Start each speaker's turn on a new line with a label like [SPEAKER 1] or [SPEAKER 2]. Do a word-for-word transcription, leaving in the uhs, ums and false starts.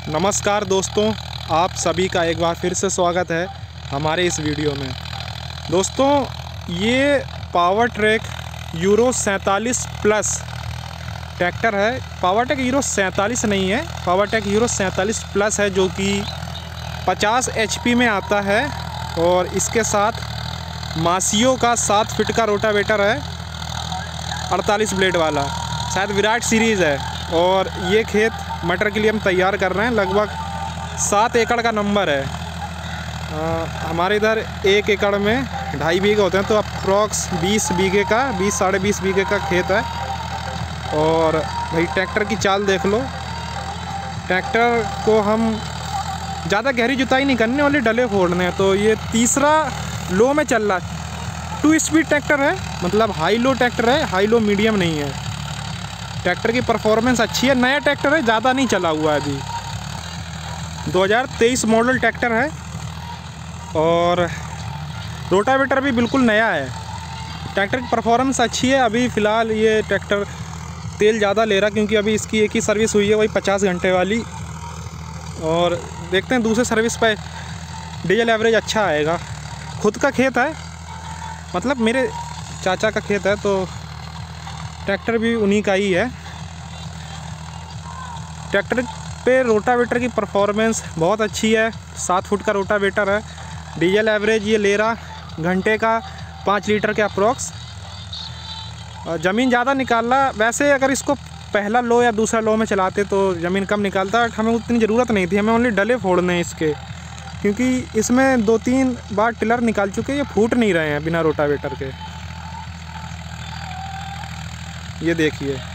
[SPEAKER 1] नमस्कार दोस्तों, आप सभी का एक बार फिर से स्वागत है हमारे इस वीडियो में। दोस्तों, ये पावर ट्रैक यूरो सैंतालीस प्लस ट्रैक्टर है। पावर ट्रैक यूरो सैंतालीस नहीं है, पावर ट्रैक यूरो सैंतालीस प्लस है, जो कि पचास एच पी में आता है और इसके साथ मासियो का सात फिट का रोटावेटर है, अड़तालीस ब्लेड वाला, शायद विराट सीरीज़ है। और ये खेत मटर के लिए हम तैयार कर रहे हैं। लगभग सात एकड़ का नंबर है। आ, हमारे इधर एक एकड़ में ढाई बीघे होते हैं, तो अप्रॉक्स बीस बीघे का बीस साढ़े बीस बीघे का खेत है। और भाई ट्रैक्टर की चाल देख लो। ट्रैक्टर को हम ज़्यादा गहरी जुताई नहीं करने वाले, डले फोड़ने हैं। तो ये तीसरा लो में चल रहा है। टू स्पीड ट्रैक्टर है, मतलब हाई लो ट्रैक्टर है, हाई लो मीडियम नहीं है। ट्रैक्टर की परफॉर्मेंस अच्छी है। नया ट्रैक्टर है, ज़्यादा नहीं चला हुआ है अभी। दो हज़ार तेईस मॉडल ट्रैक्टर है और रोटावेटर भी बिल्कुल नया है। ट्रैक्टर की परफॉर्मेंस अच्छी है। अभी फ़िलहाल ये ट्रैक्टर तेल ज़्यादा ले रहा, क्योंकि अभी इसकी एक ही सर्विस हुई है, वही पचास घंटे वाली। और देखते हैं दूसरे सर्विस पे डीजल एवरेज अच्छा आएगा। खुद का खेत है, मतलब मेरे चाचा का खेत है, तो ट्रैक्टर भी उन्हीं का ही है। ट्रैक्टर पे रोटावेटर की परफॉर्मेंस बहुत अच्छी है। सात फुट का रोटावेटर है। डीजल एवरेज ये ले रहा घंटे का पाँच लीटर के अप्रॉक्स। ज़मीन ज़्यादा निकाल रहा। वैसे अगर इसको पहला लो या दूसरा लो में चलाते तो ज़मीन कम निकालता, बट हमें उतनी ज़रूरत नहीं थी। हमें ओनली डले फोड़ने हैं इसके, क्योंकि इसमें दो तीन बार टिलर निकाल चुके हैं, ये फूट नहीं रहे हैं बिना रोटावेटर के। ये देखिए।